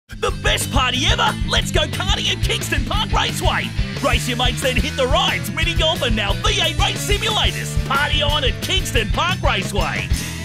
The best party ever! Let's go karting at Kingston Park Raceway! Race your mates, then hit the rides, mini golf and now V8 race simulators! Party on at Kingston Park Raceway!